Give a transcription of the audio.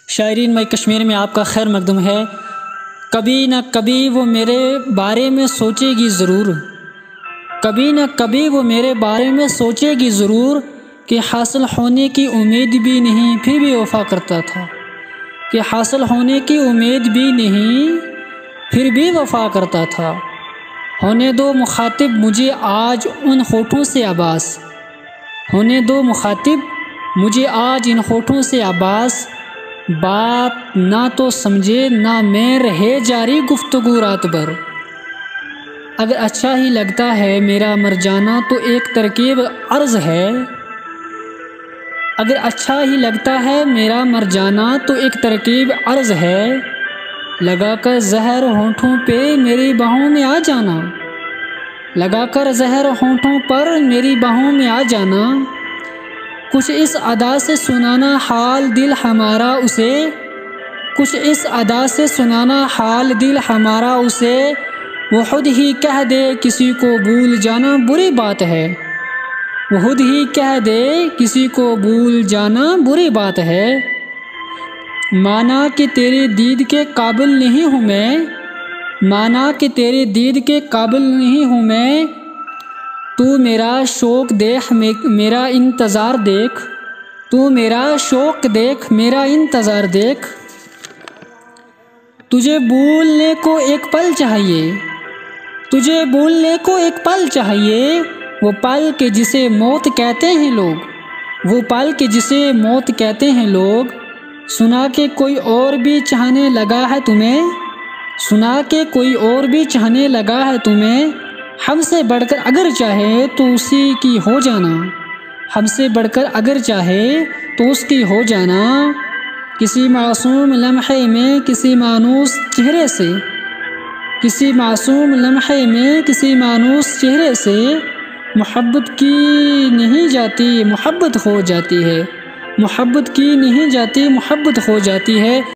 شاعرین مائی کشمیر میں آپ کا خیر مقدم ہے۔ کبھی نہ کبھی وہ میرے بارے میں سوچے گی ضرور، کبھی نہ کبھی وہ میرے بارے میں سوچے گی ضرور، کہ حاصل ہونے کی امید بھی نہیں پھر بھی وفا کرتا تھا، کہ حاصل ہونے کی امید بھی نہیں پھر بھی وفا کرتا تھا۔ ہونے دو مخاطب مجھے آج ان ہونٹوں سے عباس، ہونے دو مخاطب مجھے آج ان ہونٹوں سے عباس، بات نہ تو سمجھے نہ میں رہے جاری گفتگو رات بھر۔ اگر اچھا ہی لگتا ہے میرا مر جانا تو ایک ترکیب عرض ہے، اگر اچھا ہی لگتا ہے میرا مر جانا تو ایک ترکیب عرض ہے، لگا کر زہر ہونٹوں پہ میری باہوں میں آ جانا، لگا کر زہر ہونٹوں پر میری باہوں میں آ جانا، کچھ اس ادا سے سنانا حال دل ہمارا اسے، کچھ اس ادا سے سنانا حال دل ہمارا اسے، وہ خود ہی کہہ دے کسی کو بھول جانا بری بات ہے، وہ خود ہی کہہ دے کسی کو بھول جانا بری بات ہے۔ مانا کہ تیری دید کے قابل نہیں ہوں میں، مانا کہ تیری دید کے قابل نہیں ہوں میں، تو میرا شوق دیکھ میرا انتظار دیکھ، تو میرا شوق دیکھ میرا انتظار دیکھ، تجھے بھولنے کو ایک پل چاہیے، تجھے بھولنے کو ایک پل چاہیے، وہ پل کہ جسے موت کہتے ہیں لوگ، وہ پل کہ جسے موت کہتے ہیں لوگ، سنا کہ کوئی اور بھی چاہنے لگا ہے تمہیں، سنا کہ کوئی اور بھی چاہنے لگا ہے تمہیں، ہم سے بڑھ کر اگر چاہے تو اسی کی ہو جانا، ہم سے بڑھ کر اگر چاہے تو اس کی ہو جانا، کسی معصوم لمحے میں کسی مانوس چہرے سے، کسی معصوم لمحے میں کسی مانوس چہرے سے، محبت کی نہیں جاتی محبت ہو جاتی ہے، محبت کی نہیں جاتی محبت ہو جاتی ہے۔